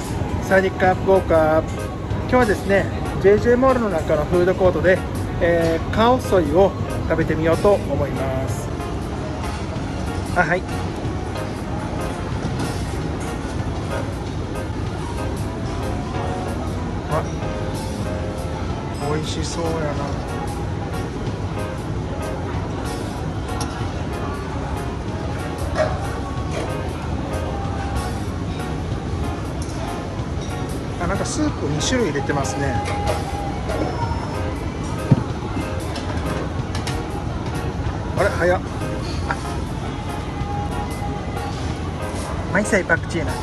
サディックアップウォーカー。今日はですね JJ モールの中のフードコートで、カオソイを食べてみようと思います。はい、美味しそうやな。なんかスープ2種類入れてますね。あれ早っ。マイサイパクチーナ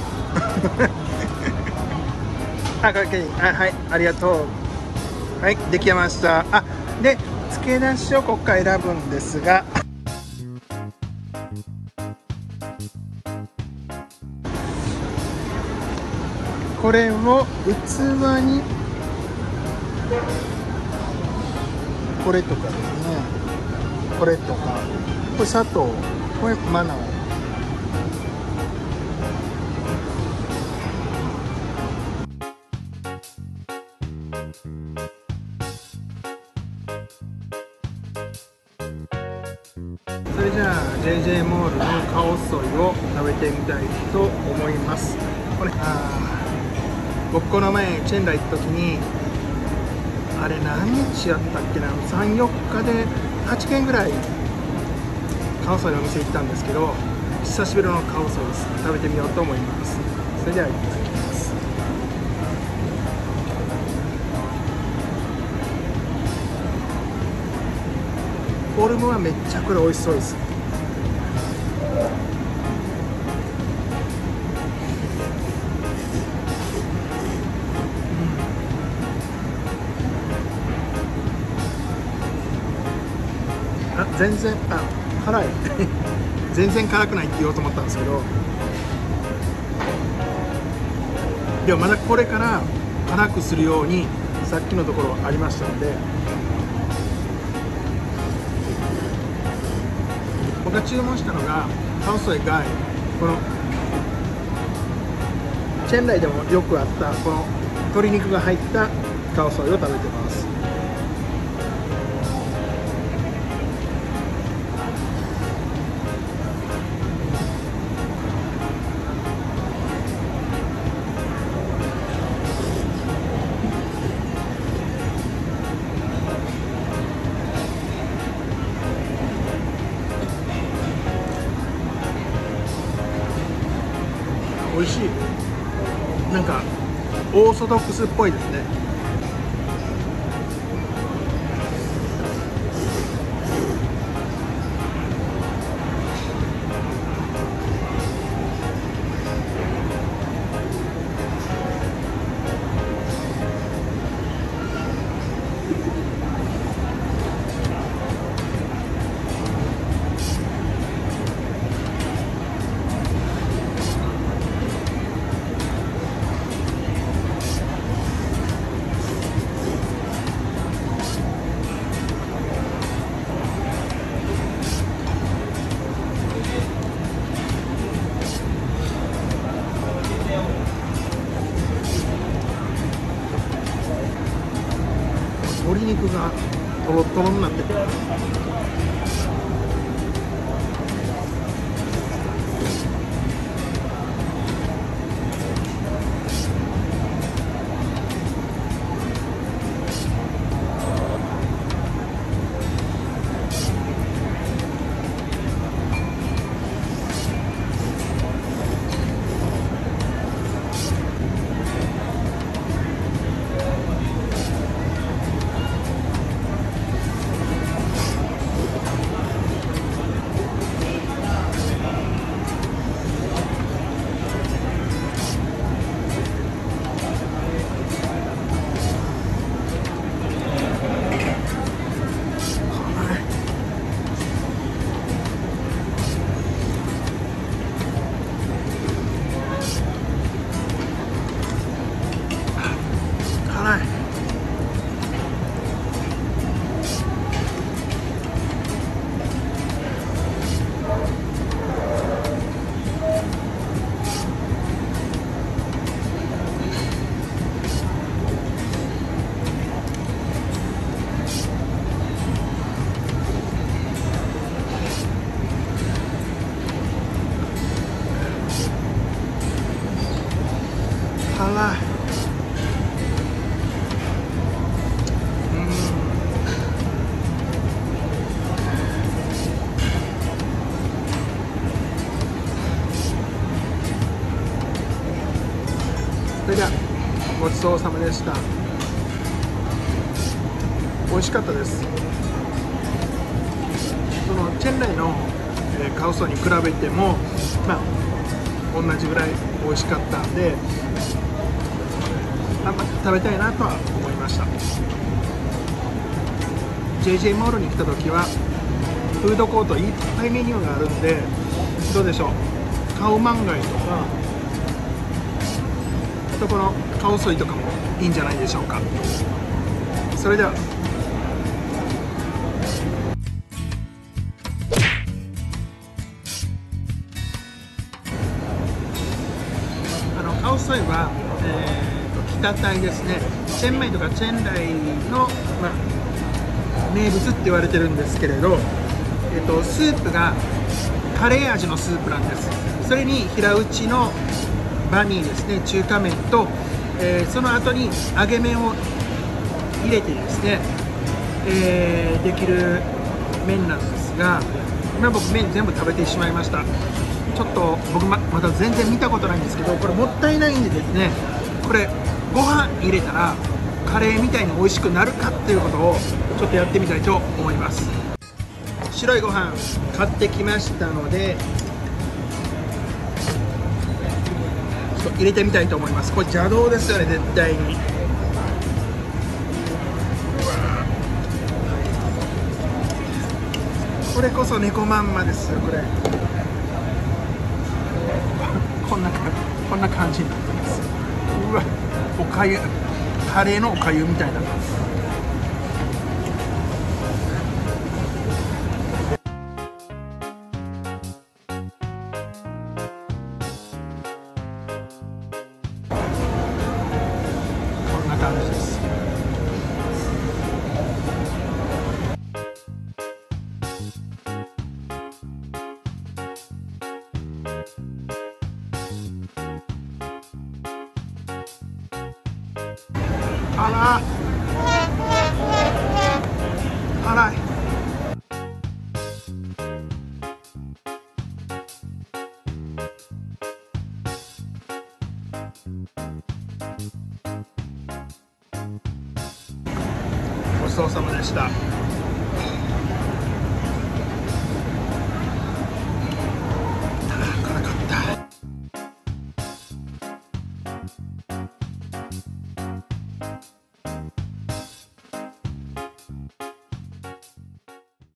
これはい、ありがとう。はい、できました。で付け出しをここから選ぶんですが、これを器に、これとかですね、これとか、これ砂糖、これマナー、それじゃあ JJ モールのカオソイを食べてみたいと思います。これ僕この前チェンラ行った時に、あれ何日やったっけな、3、4日で8軒ぐらいカオソイのお店行ったんですけど、久しぶりのカオソイです。食べてみようと思います。それではいただきます。フォルムはめっちゃこれ美味しそうです。全然辛い全然辛くないって言おうと思ったんですけど、でもまだこれから辛くするようにさっきのところありましたので、僕が注文したのがカオソイがこのチェンライでもよくあったこの鶏肉が入ったカオソイを食べてます。美味しい。なんかオーソドックスっぽいですね。鶏肉がトロトロになってて、 辛い。それではごちそうさまでした。美味しかったです。そのチェンライのカオソに比べても、まあ、同じぐらい美味しかったんで、食べたいなとは思いました。 JJ モールに来た時はフードコートいっぱいメニューがあるんで、どうでしょう、カオマンガイとか、あとこのカオソイとかもいいんじゃないでしょうか。それではカオソイは、北タイですね。チェンマイとかチェンライの、名物って言われてるんですけれど、スープがカレー味のスープなんです。それに平打ちのバニーですね、中華麺と、その後に揚げ麺を入れてですね、できる麺なんですが、今僕麺全部食べてしまいました。ちょっと僕 まだ全然見たことないんですけど、これもったいないんでですね、これご飯入れたらカレーみたいに美味しくなるかっていうことをちょっとやってみたいと思います。白いご飯買ってきましたので、ちょっと入れてみたいと思います。これ邪道ですよね、絶対に。これこそ猫まんまですよ、これ。こんな感じになってます。うわ、おかゆ、カレーのおかゆみたいな。こんな感じです。あら、辛い。ごちそうさまでした。